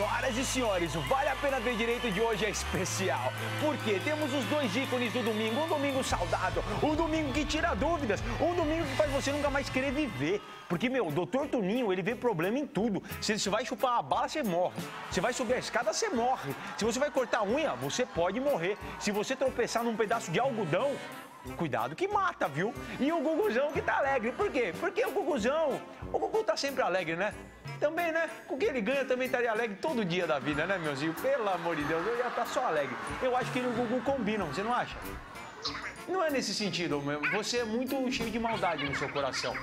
Senhoras e senhores, o Vale a Pena Ver Direito de hoje é especial, porque temos os dois ícones do domingo, um domingo saudável, um domingo que tira dúvidas, um domingo que faz você nunca mais querer viver. Porque, meu, o Dr. Tuninho, ele vê problema em tudo. Se você vai chupar uma bala, você morre. Se vai subir a escada, você morre. Se você vai cortar a unha, você pode morrer. Se você tropeçar num pedaço de algodão, cuidado que mata, viu? E o Guguzão que tá alegre. Por quê? Porque o Gugu tá sempre alegre, né? Também, né? Com o que ele ganha, também estaria alegre todo dia da vida, né, meuzinho? Pelo amor de Deus, eu ia estar só alegre. Eu acho que ele e o Gugu combinam, você não acha? Não é nesse sentido, você é muito cheio de maldade no seu coração.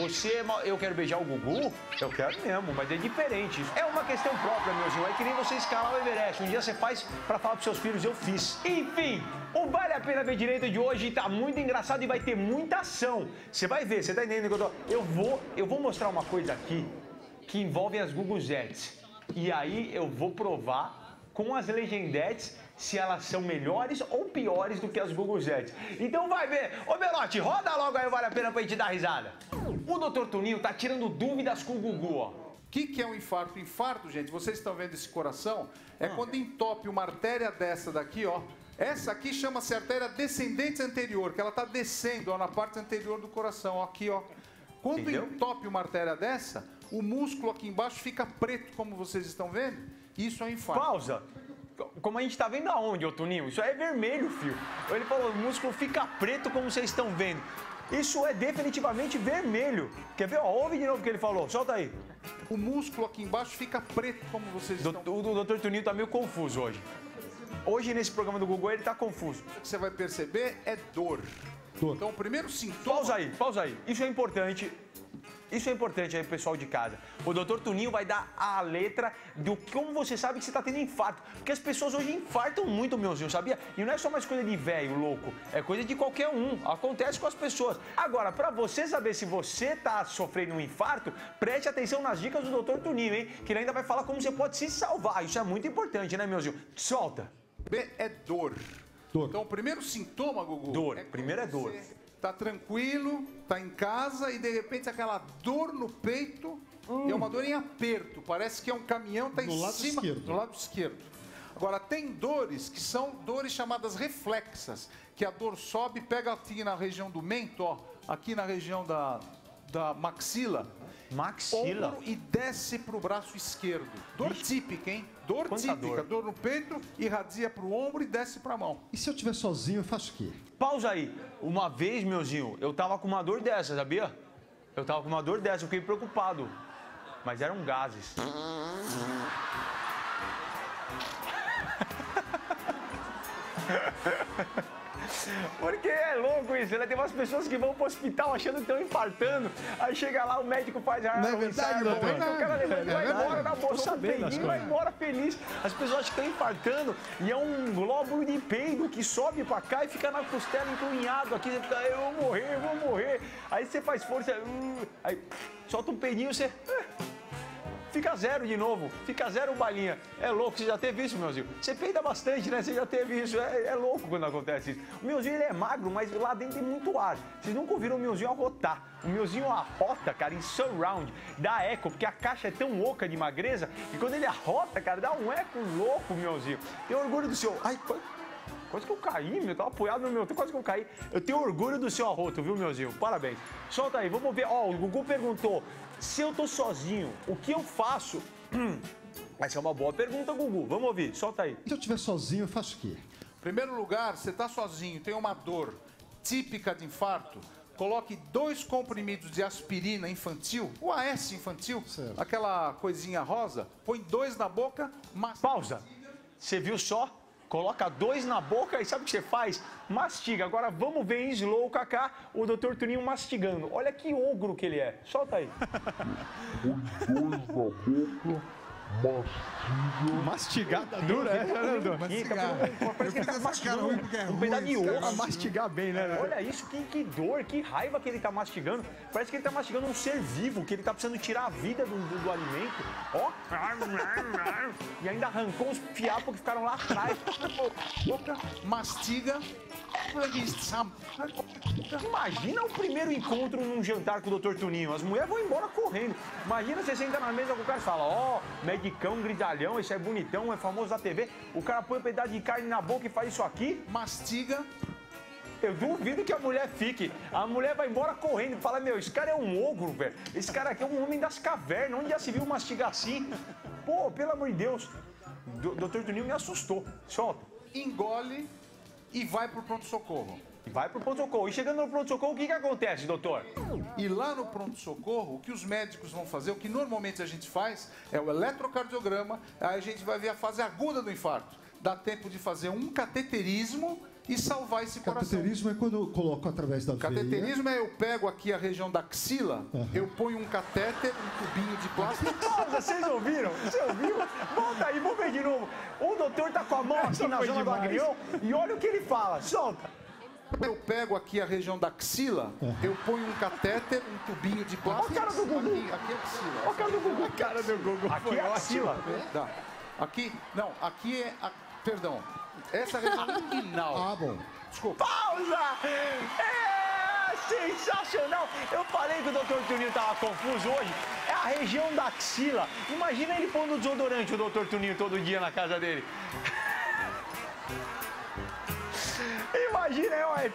Eu quero beijar o Gugu? Eu quero mesmo, mas é diferente. É uma questão própria, meuzinho. É que nem você escalar o Everest. Um dia você faz pra falar pros seus filhos, eu fiz. Enfim, o Vale a Pena Ver Direito de hoje tá muito engraçado e vai ter muita ação. Você vai ver, você tá entendendo que eu vou mostrar uma coisa aqui que envolve as Guguzettes. E aí eu vou provar com as Legendettes se elas são melhores ou piores do que as Guguzettes. Então vai ver. Ô Belote, roda logo aí o Vale a Pena pra gente dar risada. O Dr. Tuninho tá tirando dúvidas com o Gugu, ó. O que é um infarto? Infarto, gente, vocês estão vendo esse coração? É quando entope uma artéria dessa daqui, ó. Essa aqui chama-se artéria descendente anterior, que ela tá descendo, ó, na parte anterior do coração, ó, aqui, ó. Quando entope uma artéria dessa, o músculo aqui embaixo fica preto, como vocês estão vendo. Isso é um infarto. Pausa. Como a gente tá vendo aonde, ô Tuninho? Isso aí é vermelho, filho. Ele falou, o músculo fica preto, como vocês estão vendo. Isso é definitivamente vermelho. Quer ver? Ó, ouve de novo o que ele falou. Solta aí. O músculo aqui embaixo fica preto, como vocês estão vendo. O Dr. Tuninho tá meio confuso hoje. Hoje, nesse programa do Gugu, ele tá confuso. O que você vai perceber é dor. Então, o primeiro sintoma... Pausa aí. Isso é importante. Isso é importante aí, pessoal de casa. O Dr. Tuninho vai dar a letra do como você sabe que você está tendo infarto. Porque as pessoas hoje infartam muito, meuzinho, sabia? E não é só mais coisa de velho, louco. É coisa de qualquer um. Acontece com as pessoas. Agora, para você saber se você está sofrendo um infarto, preste atenção nas dicas do Dr. Tuninho, hein? Que ele ainda vai falar como você pode se salvar. Isso é muito importante, né, meuzinho? Solta. B é dor. Então, o primeiro sintoma, Gugu... Dor. Primeiro é dor. Tá tranquilo, tá em casa e de repente aquela dor no peito e é uma dor em aperto. Parece que é um caminhão, tá em cima do lado esquerdo. Agora, tem dores que são dores chamadas reflexas, que a dor sobe, pega aqui na região do mento, ó, aqui na região da maxila. Maxila? Ombro e desce pro braço esquerdo. Dor típica, hein? Dor típica. Dor no peito, irradia pro ombro e desce pra mão. E se eu estiver sozinho, eu faço o quê? Pausa aí. Uma vez, meuzinho, eu tava com uma dor dessa, sabia? Eu tava com uma dor dessa, eu fiquei preocupado. Mas eram gases. Porque é louco isso, né? Tem umas pessoas que vão pro hospital achando que estão infartando, aí chega lá, o médico faz... Não é verdade, doutor? O cara levanta e vai embora na bolsa, vai embora feliz. As pessoas acham que estão infartando e é um glóbulo de peido que sobe pra cá e fica na costela encrunhado aqui, você fica, eu vou morrer. Aí você faz força, aí solta um peidinho, você... Fica zero de novo, fica zero balinha. É louco, você já teve isso, meuzinho? Você peida bastante, né? Você já teve isso. É louco quando acontece isso. O meuzinho, ele é magro, mas lá dentro tem muito ar. Vocês nunca ouviram o meuzinho arrotar. O meuzinho arrota, cara, em surround, dá eco, porque a caixa é tão oca de magreza que quando ele arrota, cara, dá um eco louco, meuzinho. Tem orgulho do seu... Ai, quase que eu caí, meu. Tava apoiado no meu... Quase que eu caí. Eu tenho orgulho do seu arroto, viu, meuzinho? Parabéns. Solta aí, vamos ver. Ó, o Gugu perguntou... Se eu tô sozinho, o que eu faço? Essa é uma boa pergunta, Gugu. Vamos ouvir, solta aí. Se eu estiver sozinho, eu faço o quê? Em primeiro lugar, você tá sozinho, tem uma dor típica de infarto, coloque 2 comprimidos de aspirina infantil, o AS infantil, aquela coisinha rosa, põe 2 na boca, Pausa. Você viu só? Coloca 2 na boca e sabe o que você faz? Mastiga. Agora vamos ver em slow, Kaká, o Dr. Tuninho mastigando. Olha que ogro que ele é. Solta aí. 2 na boca, mastiga. Mastigada dura, Parece que ele tá mastigando um pedaço de osso. Pra mastigar bem, né? Olha isso, que dor, que raiva que ele tá mastigando. Parece que ele tá mastigando um ser vivo, que ele tá precisando tirar a vida do alimento. Ó. E ainda arrancou os fiapos que ficaram lá atrás. Mastiga. Imagina o primeiro encontro num jantar com o Dr. Tuninho. As mulheres vão embora correndo. Imagina você senta na mesa com o cara e fala: ó, medicão, grisalhão, esse é bonitão, é famoso da TV. O cara põe um pedaço de carne na boca e faz isso aqui. Mastiga. Eu duvido que a mulher fique. A mulher vai embora correndo e fala: meu, esse cara é um ogro, velho. Esse cara aqui é um homem das cavernas. Onde já se viu mastigar assim? Pô, pelo amor de Deus. Dr. Tuninho me assustou. Solta. Engole e vai pro pronto-socorro. Vai pro pronto-socorro. E chegando no pronto-socorro, o que acontece, doutor? E lá no pronto-socorro, o que os médicos vão fazer, o que normalmente a gente faz, é o eletrocardiograma, aí a gente vai ver a fase aguda do infarto. Dá tempo de fazer um cateterismo e salvar esse coração. Cateterismo é quando eu coloco através da veia. Cateterismo é eu pego aqui a região da axila, eu ponho um catéter, um tubinho de plástico. Nossa, vocês ouviram? Você ouviu? Volta aí, vamos ver de novo. O doutor tá com a mão aqui na zona do agrião e olha o que ele fala. Solta. Eu pego aqui a região da axila, eu ponho um catéter, um tubinho de plástico. Olha a cara do Gugu. Aqui é axila. Olha a cara do Gugu. A cara do Gugu Aqui foi é axila. ótima. Dá. Aqui, não, aqui é, perdão, essa região inguinal. Ah, bom. Desculpa. Pausa! É sensacional! Eu falei que o Dr. Tuninho tava confuso hoje. É a região da axila. Imagina ele pondo desodorante, o Dr. Tuninho, todo dia na casa dele. Imagina, ó.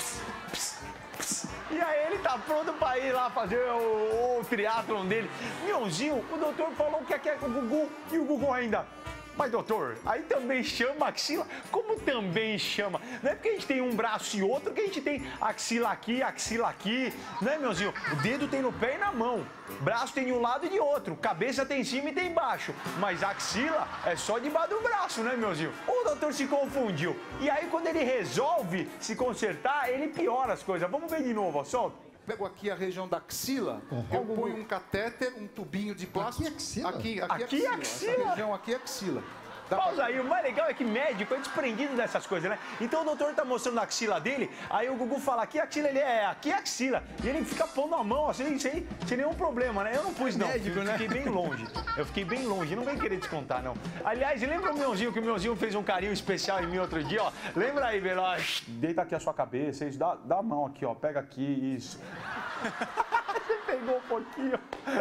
E aí ele tá pronto pra ir lá fazer o triatlon dele. Mionzinho, o doutor falou que aqui é com o Gugu e o Gugu ainda. Mas, doutor, aí também chama axila? Como também chama? Não é porque a gente tem um braço e outro que a gente tem axila aqui, né, meuzinho? O dedo tem no pé e na mão. Braço tem de um lado e de outro. Cabeça tem em cima e tem embaixo. Mas axila é só debaixo do braço, né, meuzinho? O doutor se confundiu. E aí, quando ele resolve se consertar, ele piora as coisas. Vamos ver de novo, ó. Solta. Pego aqui a região da axila, eu ponho um catéter, um tubinho de plástico. Aqui é axila? Aqui é axila. Essa região aqui é axila. Pausa aí, o mais legal é que médico é desprendido dessas coisas, né? Então o doutor tá mostrando a axila dele, aí o Gugu fala, aqui é axila, ele é, aqui é axila. E ele fica pondo a mão, assim, sem nenhum problema, né? Eu não pus, não. Médico, eu né? fiquei bem longe. Eu fiquei bem longe, não vem querer descontar, não. Aliás, lembra o Mionzinho, que o Mionzinho fez um carinho especial em mim outro dia, ó? Lembra aí, Veloz? Deita aqui a sua cabeça, isso, dá a mão aqui, ó, pega aqui, isso. Você pegou um pouquinho.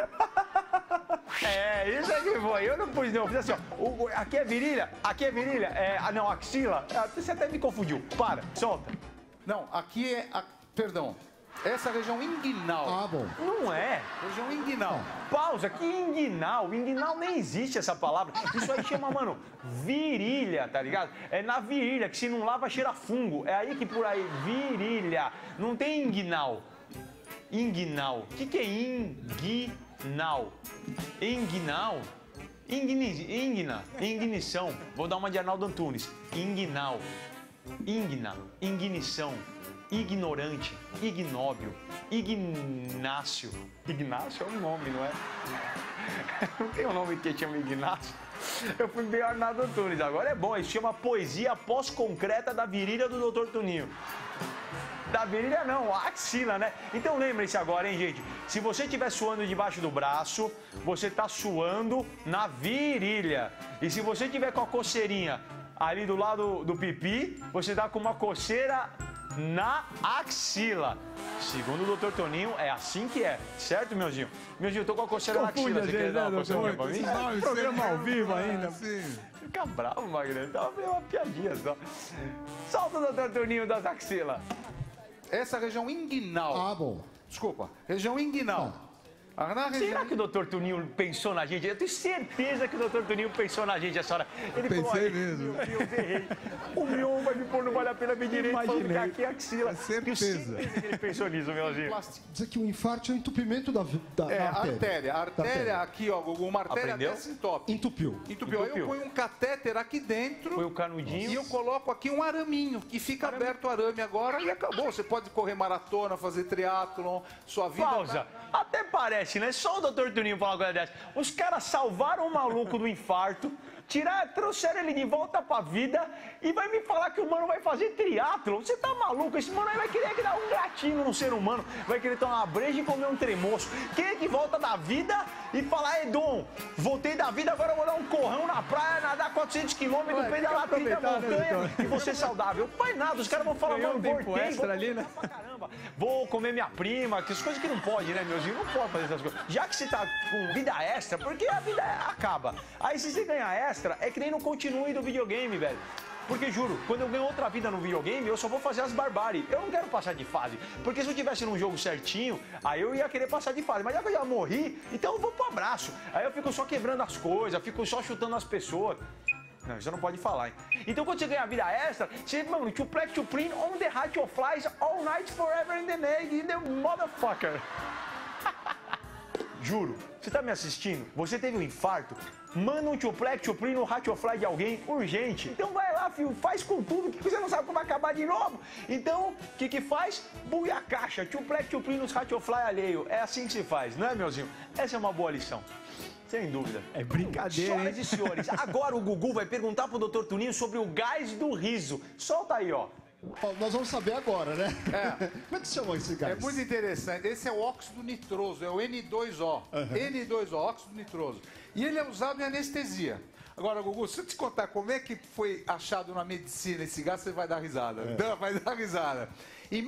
É, isso é que foi. Eu não pus, não. Eu fiz assim, ó. Aqui é virilha? Aqui é virilha? Não, axila. Você até me confundiu. Para, solta. Não, aqui é, perdão, essa região inguinal. Ah, bom. Não é. Região inguinal. Pausa, que inguinal. Inguinal nem existe essa palavra. Isso aí chama, mano, virilha, tá ligado? É na virilha, que se não lava cheira fungo. É aí que por aí, virilha. Não tem inguinal. Inguinal. O que é inguinal? Inguinal? Ingna. Ignição. Vou dar uma de Arnaldo Antunes. Inguinal. Igna. Ignição. Ignorante. Ignóbil. Ignácio. Ignácio é um nome, não é? Não tem um nome que chama Ignácio. Eu fui bem Arnaldo Antunes. Agora é bom. Isso chama Poesia Pós-Concreta da Virilha do Dr. Tuninho. Da virilha não, a axila, né? Então lembre-se agora, hein, gente? Se você estiver suando debaixo do braço, você está suando na virilha. E se você tiver com a coceirinha ali do lado do pipi, você está com uma coceira na axila. Segundo o Dr. Toninho, é assim que é. Certo, meuzinho? Meuzinho, eu tô com a coceira na axila. Você quer dar uma coceirinha pra mim? Programa ao vivo ainda. Fica bravo, Magrelo. Tava meio uma piadinha só. Solta o Dr. Toninho das axilas. Essa região inguinal. Ah, bom. Desculpa, região inguinal. Na região... Será que o Dr. Tuninho pensou na gente? Eu tenho certeza que o Dr. Tuninho pensou na gente essa hora. Ele Pensei falou, mesmo. Meu Deus, errei. O Mion vai me pôr, não vale a pena me direito. Falando que aqui é axila. Certeza. Que ele pensou nisso, meuzinho. Diz que o infarto é o entupimento da artéria. A artéria aqui, ó, Gugu, uma artéria Aprendeu? desse top. Entupiu. Entupiu. Aí eu ponho um catéter aqui dentro. Foi o canudinho. E eu coloco aqui um araminho, que fica aberto o arame agora e acabou. Você pode correr maratona, fazer triatlon, sua vida... Pausa. Até parece, né? Só o Dr. Tuninho fala uma coisa dessa. Os caras salvaram o maluco do infarto, Trouxeram ele de volta pra vida e vai me falar que o mano vai fazer triatlo. Você tá maluco? Esse mano aí vai querer dar um gatinho no ser humano, vai querer tomar uma breja e comer um tremoço. Quem é que volta da vida e fala, Dom, voltei da vida, agora eu vou dar um corrão na praia, nadar 400 quilômetros, pedalar 30 montanhas e vou ser saudável. Não faz nada, os caras vão falar, mano, voltei, extra ali, né? pra caramba. Vou comer minha prima, que as coisas que não pode, né, meuzinho? Não pode fazer essas coisas. Já que você tá com vida extra, porque a vida acaba. Aí se você ganhar extra, é que nem no continue do videogame, velho. Porque, juro, quando eu ganho outra vida no videogame, eu só vou fazer as barbáries. Eu não quero passar de fase. Porque se eu tivesse num jogo certinho, aí eu ia querer passar de fase. Mas já que eu já morri, então eu vou pro abraço. Aí eu fico só quebrando as coisas, fico só chutando as pessoas. Não, isso não pode falar, hein? Então quando você ganha vida extra, você, mano, to play to print on the height of flies all night forever in the night, in the motherfucker. Juro, você tá me assistindo? Você teve um infarto? Manda um tuplex, tuplin no Ratiofly de alguém urgente. Então vai lá, filho, faz com tudo, que você não sabe como vai acabar de novo. Então, o que faz? Buia a caixa, tuplex, tuplin nos Ratiofly alheio. É assim que se faz, não é, meuzinho? Essa é uma boa lição. Sem dúvida. É brincadeira, Senhoras hein? e senhores, agora o Gugu vai perguntar pro Dr. Tuninho sobre o gás do riso. Solta aí, ó. Nós vamos saber agora, né? Como é que se chama esse gás? É muito interessante. Esse é o óxido nitroso, é o N2O. N2O, óxido nitroso. E ele é usado em anestesia. Agora, Gugu, se eu te contar como é que foi achado na medicina esse gás, você vai dar risada. Vai dar risada. Em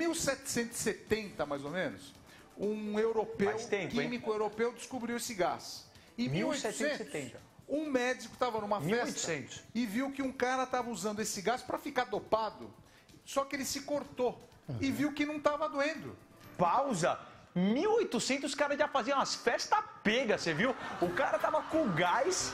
1770, mais ou menos, um europeu, químico europeu, descobriu esse gás. Em 1770. Um médico estava numa festa 1800. e viu que um cara estava usando esse gás para ficar dopado. Só que ele se cortou e viu que não estava doendo. Pausa. 1800 os caras já faziam umas festas pegas, você viu? O cara tava com gás,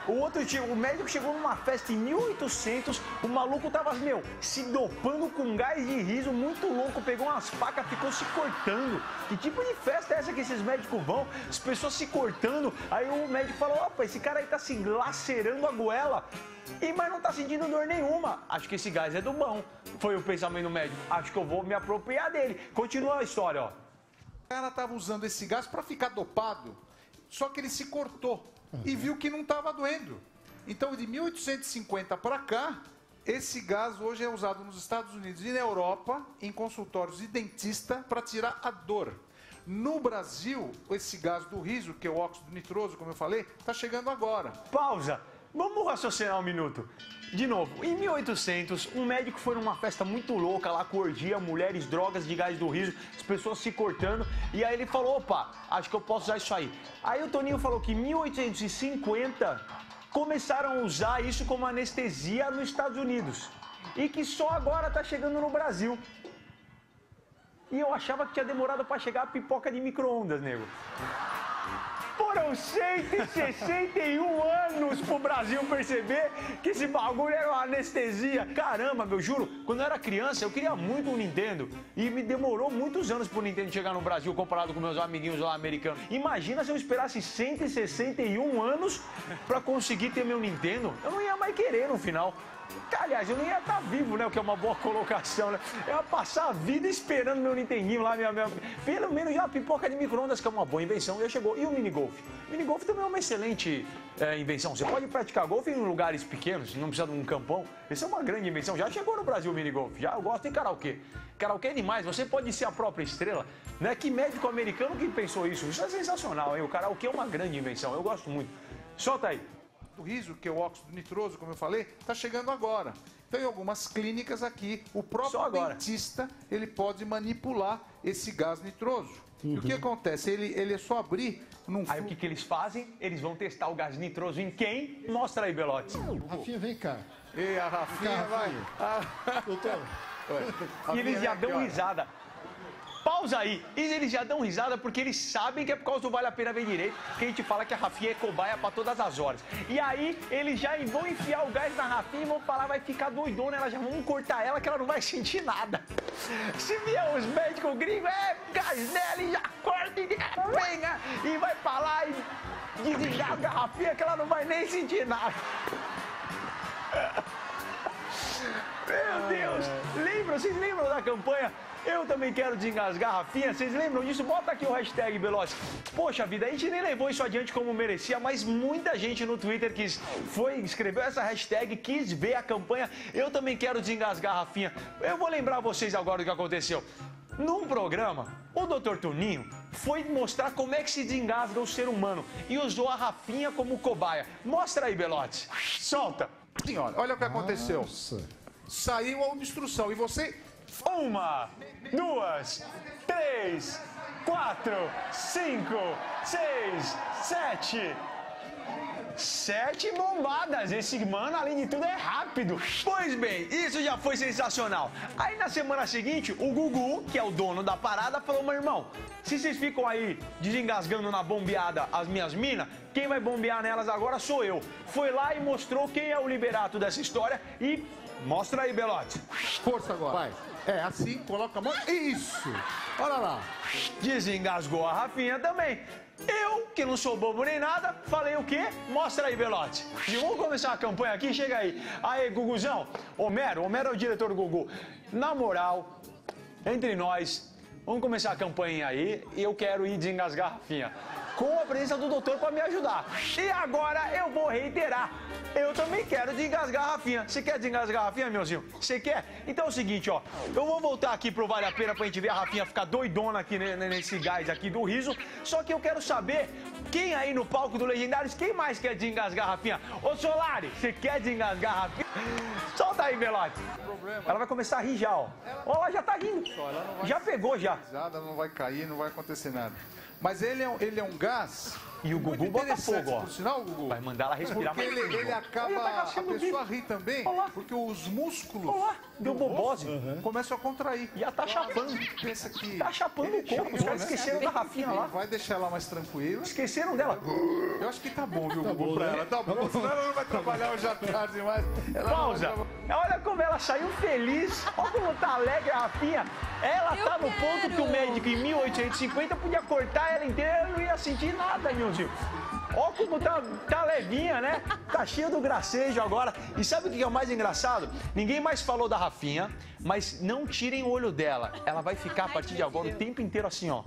o médico chegou numa festa em 1800, o maluco tava, se dopando com gás de riso, muito louco, pegou umas facas, ficou se cortando. Que tipo de festa é essa que esses médicos vão? As pessoas se cortando, aí o médico falou, opa, esse cara aí tá se lacerando a goela. Mas não tá sentindo dor nenhuma. Acho que esse gás é do bom. Foi o pensamento médico. Acho que eu vou me apropriar dele. Continua a história, ó. O cara estava usando esse gás para ficar dopado, só que ele se cortou e viu que não estava doendo. Então, de 1850 para cá, esse gás hoje é usado nos Estados Unidos e na Europa, em consultórios de dentista, para tirar a dor. No Brasil, esse gás do riso, que é o óxido nitroso, como eu falei, está chegando agora. Pausa. Vamos raciocinar um minuto. De novo, em 1800, um médico foi numa festa muito louca lá com orgia, mulheres, drogas de gás do riso, as pessoas se cortando, e aí ele falou, opa, acho que eu posso usar isso aí. Aí o Toninho falou que em 1850 começaram a usar isso como anestesia nos Estados Unidos e que só agora tá chegando no Brasil. E eu achava que tinha demorado para chegar a pipoca de micro-ondas, nego. Foram 161 anos pro Brasil perceber que esse bagulho era uma anestesia. Caramba, meu, juro, quando eu era criança eu queria muito um Nintendo e me demorou muitos anos pro Nintendo chegar no Brasil comparado com meus amiguinhos lá americanos. Imagina se eu esperasse 161 anos pra conseguir ter meu Nintendo, eu não ia mais querer no final. Aliás, eu não ia estar vivo, né? O que é uma boa colocação, né? Eu ia passar a vida esperando meu Nintendinho lá, pelo menos já a pipoca de micro-ondas, que é uma boa invenção, já chegou. E o minigolf? O minigolf também é uma excelente invenção. Você pode praticar golfe em lugares pequenos, não precisa de um campão. Isso é uma grande invenção. Já chegou no Brasil o minigolf. Já eu gosto de karaokê. Karaokê é demais, você pode ser a própria estrela. Né? Que médico americano que pensou isso? Isso é sensacional, hein? O karaokê é uma grande invenção, eu gosto muito. Solta aí. O riso, que é o óxido nitroso, como eu falei, está chegando agora. Então, em algumas clínicas aqui, o próprio dentista, ele pode manipular esse gás nitroso. E o que acontece? Ele é só abrir num... Aí o que eles fazem? Eles vão testar o gás nitroso em quem? Mostra aí, Belotti. Rafinha, vem cá. E a Rafinha vai... Doutor. E eles já dão risada. Pausa aí. E eles já dão risada porque eles sabem que é por causa do Vale a Pena Ver Direito que a gente fala que a Rafinha é cobaia pra todas as horas. E aí eles já vão enfiar o gás na Rafinha e vão falar, vai ficar doidona, elas já vão cortar ela que ela não vai sentir nada. Se vier os médicos gringos, gás nela e já corta e venha e vai pra lá e desligar a Rafinha que ela não vai nem sentir nada. Meu Deus! Vocês lembram da campanha Eu também quero desengasgar a Rafinha. Vocês lembram disso? Bota aqui o hashtag Belotti. Poxa vida, a gente nem levou isso adiante como merecia, mas muita gente no Twitter escreveu essa hashtag, quis ver a campanha. Eu também quero desengasgar a Rafinha. Eu vou lembrar vocês agora do que aconteceu. Num programa, o Dr. Tuninho foi mostrar como é que se desengasga o ser humano e usou a Rafinha como cobaia. Mostra aí, Belotti. Solta. Senhora, olha o que aconteceu. Nossa. Saiu a obstrução e você... 1, 2, 3, 4, 5, 6, 7... 7 bombadas. Esse mano, além de tudo, é rápido. Pois bem, isso já foi sensacional. Aí na semana seguinte, o Gugu, que é o dono da parada, falou: meu irmão, se vocês ficam aí desengasgando na bombeada as minhas minas, quem vai bombear nelas agora sou eu. Foi lá e mostrou quem é o liberato dessa história e... Mostra aí, Belotti. Força agora. Vai. É, assim, coloca a mão. Isso. Olha lá. Desengasgou a Rafinha também. Eu, que não sou bobo nem nada, falei o quê? Mostra aí, Belotti. E vamos começar a campanha aqui? Chega aí. Aí, Guguzão. Homero é o diretor do Gugu. Na moral, entre nós, vamos começar a campanha aí e eu quero ir desengasgar a Rafinha. Com a presença do doutor para me ajudar. E agora eu vou reiterar. Eu também quero desengasgar a Rafinha. Você quer desengasgar a Rafinha, meuzinho? Você quer? Então é o seguinte, ó. Eu vou voltar aqui pro Vale a Pena pra gente ver a Rafinha ficar doidona aqui nesse gás aqui do riso. Só que eu quero saber quem aí no palco do Legendários, quem mais quer desengasgar a Rafinha? Ô, Solari, você quer desengasgar a Rafinha? Solta aí, Belotti. Ela vai começar a rir já, ó. Ó, ela já tá rindo. Já pegou, já. Não vai cair, não vai acontecer nada. Mas ele é um gás. E o Gugu bota fogo, ó. Por sinal, Gugu. Vai mandar ela respirar porque mais. ele acaba. A pessoa ri também, porque os músculos. Olá, deu bobose. Começam a contrair. Já tá chapando. Pensa que. Tá chapando o corpo. Os caras esqueceram da Rafinha lá. Vai deixar ela mais tranquila. Esqueceram dela. Eu acho que tá bom, viu, Gugu, pra ela. Tá bom, senão ela não vai trabalhar hoje à tarde mais. Pausa. Olha como ela saiu feliz. Olha como tá alegre a Rafinha. Ela tá no ponto que o médico em 1850 podia cortar ela inteira e não ia sentir nada, meuzinho. Olha como tá levinha, né? Tá cheio do gracejo agora. E sabe o que é o mais engraçado? Ninguém mais falou da Rafinha, mas não tirem o olho dela. Ela vai ficar a partir de agora o tempo inteiro assim, ó.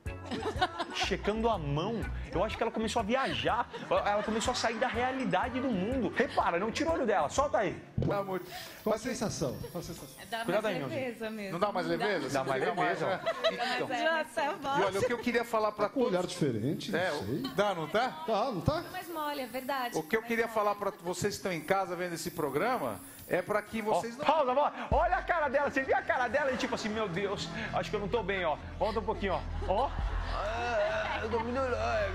Checando a mão. Eu acho que ela começou a viajar. Ela começou a sair da realidade do mundo. Repara, não tira o olho dela. Solta aí. Dá muito. Qual a sensação? Dá Cuidado mais aí, meu leveza mesmo. Não dá mais leveza? Dá mais leveza. Então. Nossa, E olha, o que eu queria falar pra Um todos... olhar diferente, não sei. Dá, não tá? Tá, não tá? mais mole, é verdade. O que eu queria falar pra vocês que estão em casa vendo esse programa é pra que vocês não... Pausa, olha a cara dela. Você viu a cara dela e tipo assim, meu Deus, acho que eu não tô bem, ó. Volta um pouquinho, ó. Eu tô muito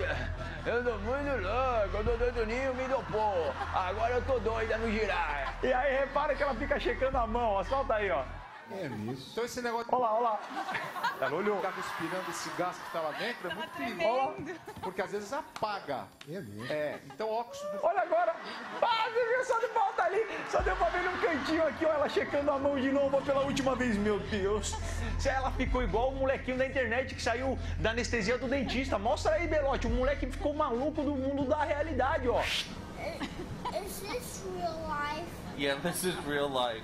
louco. O doutor Toninho me dopou. Agora eu tô doida no girar. E aí, repara que ela fica checando a mão, ó. Solta aí, ó. É isso. Então esse negócio de Olha lá. Ela olhou. ficar respirando esse gás que tá lá dentro é muito perigoso. Porque às vezes apaga. É mesmo. É, então óxido... Olha agora. Você viu? Só de volta ali. Só deu pra ver num cantinho aqui, ó. Ela checando a mão de novo pela última vez. Meu Deus. Ela ficou igual o molequinho da internet que saiu da anestesia do dentista. Mostra aí, Belotti. O moleque ficou maluco do mundo da realidade, ó. Is this real life? Yeah, this is real life.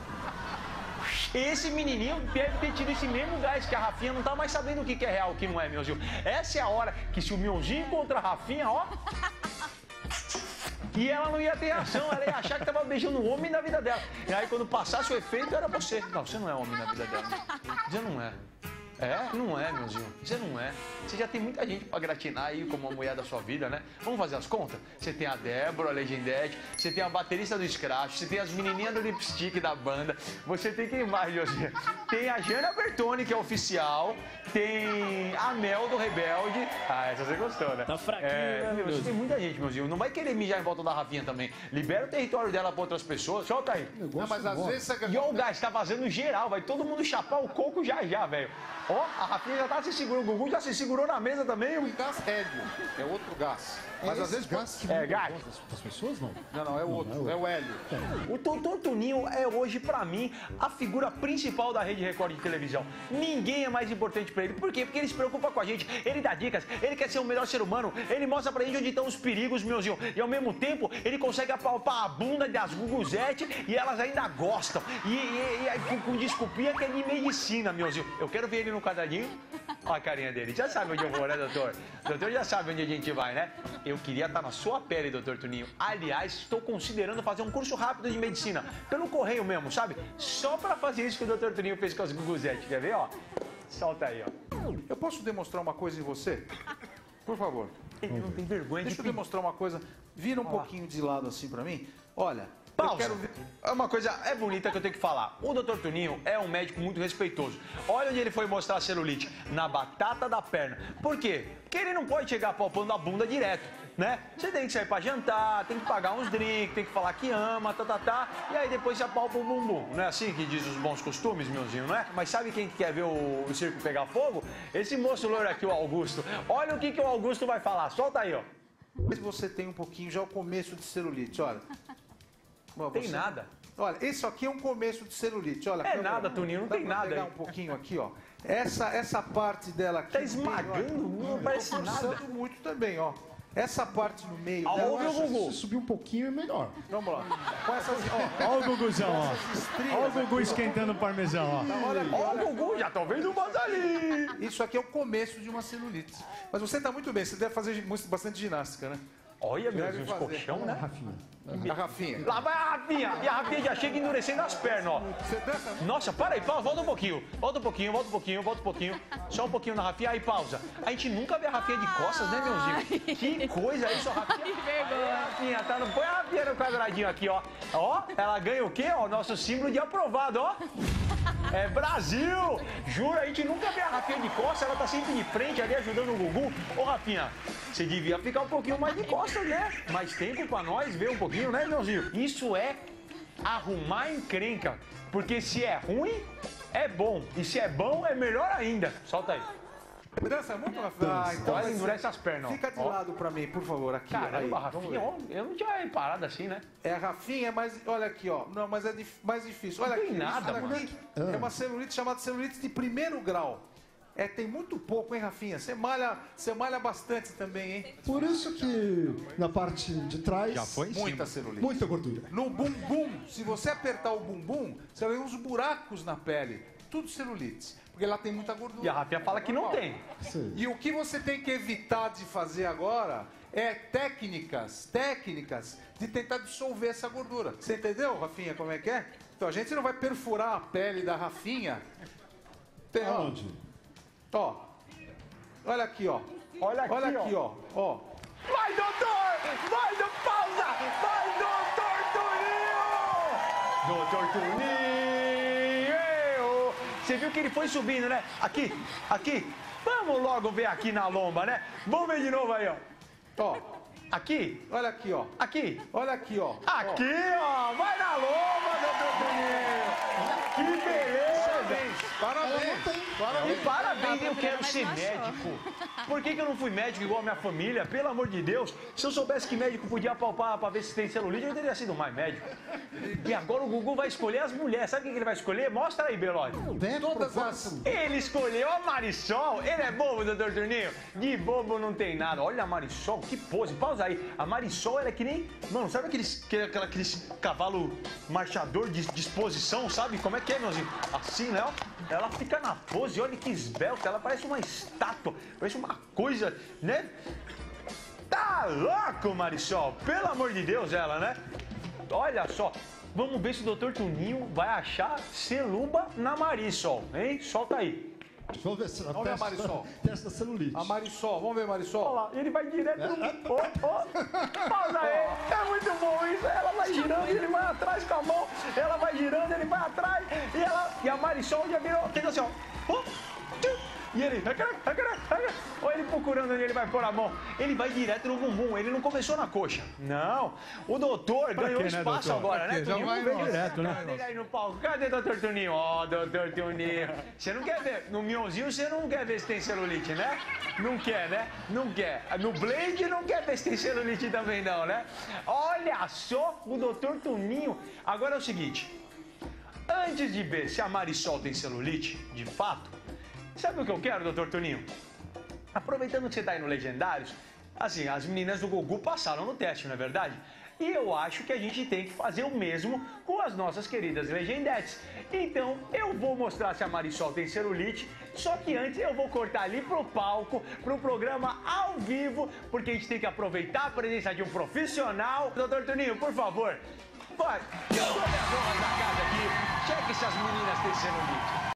Esse menininho deve ter tido esse mesmo gás que a Rafinha não tá mais sabendo o que é real e o que não é, meuzinho. Essa é a hora que se o meuzinho encontra a Rafinha, ó... E ela não ia ter reação, ela ia achar que tava beijando um homem na vida dela. E aí quando passasse o efeito, era você. Não, você não é homem na vida dela. Você não é. É? Não é, meuzinho. Você não é. Você já tem muita gente pra gratinar aí como a mulher da sua vida, né? Vamos fazer as contas? Você tem a Débora, a Legendete, você tem a baterista do Scratch, você tem as menininhas do Lipstick da banda, você tem quem mais, Josinha? Tem a Jana Bertoni, que é oficial, tem a Mel do Rebelde. Ah, essa você gostou, né? Tá fraquinho, né, meu Você Deus? tem muita gente, meuzinho. Não vai querer mijar em volta da Rafinha também. Libera o território dela pra outras pessoas. Solta aí. Não, mas às vezes... E ó, o gás tá vazando geral, vai todo mundo chapar o coco já, velho. Ó, a Rafinha já tá se segurando, o Gugu já se segurou na mesa também. O gás hélio, é outro gás. Mas às vezes gás que É gás. das pessoas, não? Não, é o outro, é o hélio. O Doutor Toninho é hoje, pra mim, a figura principal da Rede Record de televisão. Ninguém é mais importante pra ele. Por quê? Porque ele se preocupa com a gente, ele dá dicas, ele quer ser o melhor ser humano, ele mostra pra gente onde estão os perigos, meuzinho. E ao mesmo tempo, ele consegue apalpar a bunda das Guguzete e elas ainda gostam. E com desculpinha que é de medicina, meuzinho. Eu quero ver ele no quadradinho. Olha a carinha dele. Já sabe onde eu vou, né, doutor? O doutor já sabe onde a gente vai, né? Eu queria estar na sua pele, doutor Toninho. Aliás, estou considerando fazer um curso rápido de medicina. Pelo correio mesmo, sabe? Só pra fazer isso que o doutor Toninho fez com as Guguzete. Quer ver, ó? Solta aí, ó. Eu posso demonstrar uma coisa em você? Por favor. Ele não tem vergonha Deixa eu de pedir. demonstrar uma coisa. Vira um pouquinho de lado assim pra mim. Olha, Pausa. eu quero ver... É uma coisa bonita que eu tenho que falar. O Dr. Toninho é um médico muito respeitoso. Olha onde ele foi mostrar a celulite. Na batata da perna. Por quê? Porque ele não pode chegar palpando a bunda direto, né? Você tem que sair pra jantar, tem que pagar uns drinks, tem que falar que ama, e aí depois você apalpa o bumbum. Não é assim que diz os bons costumes, meuzinho, não é? Mas sabe quem quer ver o circo pegar fogo? Esse moço loiro aqui, o Augusto. Olha o que o Augusto vai falar. Solta aí, ó. Mas você tem um pouquinho já o começo de celulite, olha. Bom, Tem nada. Olha, isso aqui é um começo de celulite, olha. É nada, Toninho, não Dá tem pra nada pegar aí. um pouquinho aqui, ó. Essa parte dela aqui... Tá no meio, esmagando, olha, não parece tô forçando nada. muito também, ó. Essa parte no meio Ah, dela... ouve o Gugu. Se subir um pouquinho é melhor. Vamos lá. Com essas... Ó, Olha o Guguzão, ó. essas estrias Olha o Gugu aqui, ó. esquentando o parmesão, ó. Olha aqui, Ó, olha o Gugu, já tô vendo mais ali. Isso aqui é o começo de uma celulite. Mas você tá muito bem, você deve fazer bastante ginástica, né? Olha, meu Deve Deus, fazer. colchão, né? A Rafinha. Lá vai a Rafinha. E a Rafinha já chega endurecendo as pernas, ó. Você dança? Nossa, para aí, pausa, volta um pouquinho. Volta um pouquinho, volta um pouquinho, volta um pouquinho. Só um pouquinho na Rafinha, aí pausa. A gente nunca vê a Rafinha de costas, né, meuzinho? Que coisa isso, Rafinha. Que vergonha. Rafinha, tá no... Põe a Rafinha no quadradinho aqui, ó. Ó, ela ganha o quê? Ó, nosso símbolo de aprovado, ó. É Brasil! Juro, a gente nunca vê a Rafinha de costas, ela tá sempre de frente ali ajudando o Gugu. Ô, Rafinha, você devia ficar um pouquinho mais de costas, né? Mais tempo pra nós ver um pouquinho, né, meuzinho? Isso é arrumar encrenca. Porque se é ruim, é bom. E se é bom, é melhor ainda. Solta aí. Dança muito, Rafinha? Ah, então Olha, vai ser- endurece as pernas, ó. Fica de Ó. lado pra mim, por favor, aqui. Caramba, aí, vamos Rafinha, ver. ó, eu não tinha reparado assim, né? É a Rafinha, mas olha aqui, ó. Não, mas é mais difícil. Olha Não tem aqui, nada, olha mano. aqui. É uma celulite chamada celulite de primeiro grau. É, tem muito pouco, hein, Rafinha? Você malha bastante também, hein? Por isso que na parte de trás, Já foi? Muita celulite. muita gordura. No bumbum, se você apertar o bumbum, você vai ver uns buracos na pele. Tudo celulite. Porque lá tem muita gordura. E a Rafinha fala que não Normal. tem. Sim. E o que você tem que evitar de fazer agora é técnicas de tentar dissolver essa gordura. Você entendeu, Rafinha, como é que é? Então a gente não vai perfurar a pele da Rafinha. Tem, ó, Aonde? ó. Olha aqui, ó. Olha aqui, Olha aqui, ó. Ó. Vai, doutor! Vai, do pausa! Vai, doutor Toninho! Doutor Toninho! Você viu que ele foi subindo, né? Aqui, aqui. Vamos logo ver aqui na lomba, né? Vamos ver de novo aí, ó. Ó. Aqui, Olha aqui, ó. aqui. Olha aqui, ó. Aqui, ó. Vai na lomba, doutor Toninho! Que beleza! Parabéns. E parabéns, eu quero ser médico. Por que eu não fui médico igual a minha família? Pelo amor de Deus. Se eu soubesse que médico podia palpar pra ver se tem celulite, eu teria sido mais médico. E agora o Gugu vai escolher as mulheres. Sabe quem que ele vai escolher? Mostra aí, Belode. Todas as... Ele escolheu a Marisol. Ele é bobo, doutor Toninho? De bobo não tem nada. Olha a Marisol, que pose. Pausa aí. A Marisol, ela é que nem... Mano, sabe aqueles cavalo marchador de disposição, sabe? Como é que é, meuzinho? Assim, né? Ó. Ela fica na pose, olha que esbelta. Ela parece uma estátua. Parece uma coisa, né? Tá louco, Marisol. Pelo amor de Deus, ela, né? Olha só. Vamos ver se o doutor Toninho vai achar celuba na Marisol, hein? Solta aí. Vamos ver se ela Vamos ver a Marisol. testa celulite. A Marisol, vamos ver, Marisol. Olha lá, ele vai direto no... Pausa aí. É muito bom isso. Ela vai girando, ele vai atrás com a mão. Ela vai girando, ele vai atrás. E a Marisol já virou... Fez assim, ó. E ele, olha ele procurando onde ele vai pôr a mão. Ele vai direto no bumbum, ele não começou na coxa. Não, o doutor ganhou espaço, né, agora, né? Já vai direto, né? Cadê ele aí no palco? Cadê doutor Tuninho? Ó, doutor Tuninho. Você não quer ver, no mionzinho você não quer ver se tem celulite, né? Não quer, né? Não quer. No Blade não quer ver se tem celulite também não, né? Olha só o doutor Tuninho. Agora é o seguinte, antes de ver se a Marisol tem celulite, de fato, sabe o que eu quero, doutor Tuninho? Aproveitando que você tá aí no Legendários, assim, as meninas do Gugu passaram no teste, não é verdade? E eu acho que a gente tem que fazer o mesmo com as nossas queridas Legendettes. Então, eu vou mostrar se a Marisol tem celulite, só que antes eu vou cortar ali pro palco, pro programa ao vivo, porque a gente tem que aproveitar a presença de um profissional. Doutor Tuninho, por favor, vai, tome as honras da casa aqui, cheque se as meninas têm celulite.